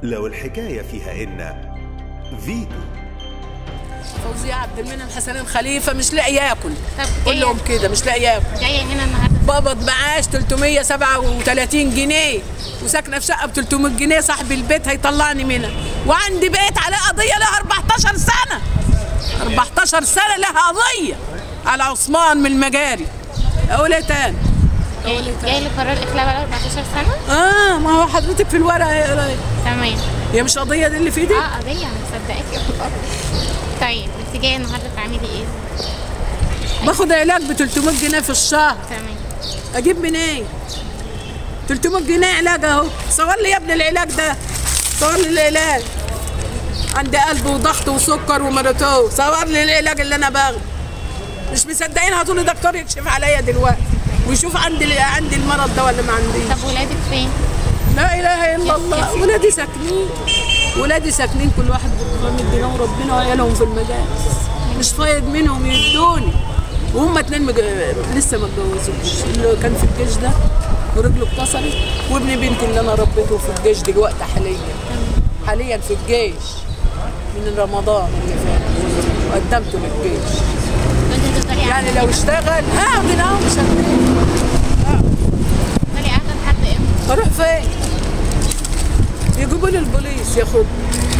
لو الحكاية فيها إن فيتو. فوزية عبد المنعم حسنين خليفة مش لاقي ياكل. طب قول لهم كده مش لاقي ياكل. جاية هنا النهارده بقبض معاش 337 جنيه وساكنة في شقة ب 300 جنيه، صاحب البيت هيطلعني منها، وعندي بيت عليه قضية لها 14 سنة. 14 سنة لها قضية على عثمان من المجاري. أقول إيه تاني؟ جاي لي قرار اخلاء بقى 14 سنة؟ ما هو حضرتك في الورقة ايه قراية؟ تمام. هي مش قضية دي اللي في ايدك؟ قضية انا مصدقاكي والله. طيب انت جاية النهارده تعملي ايه؟ باخد علاج ب 300 جنيه في الشهر. تمام. اجيب منين؟ 300 جنيه علاج اهو، صور لي يا ابني العلاج ده، صور لي العلاج. عندي قلب وضغط وسكر ومرتو، صور لي العلاج اللي انا باخده. مش مصدقين هاتولي دكتور يكشف عليا دلوقتي ويشوف عندي المرض ده ولا ما عنديش. طب ولادك فين؟ لا اله الا الله. ولادي ساكنين كل واحد بكرام الدين وربنا وعيالهم في المدارس، مش فايد منهم يدوني، وهم اتنين لسه ما اتجوزوش. اللي كان في الجيش ده ورجله اتكسرت، وابن بنتي اللي انا ربيته في الجيش دلوقتي حاليا في الجيش من رمضان اللي فات وقدمته للجيش. يعني لو اشتغل هقعد هنا مش هتنام. تفضلي قاعدة لحد امتى؟ هروح فين؟ يجيبوا لي البوليس ياخدني.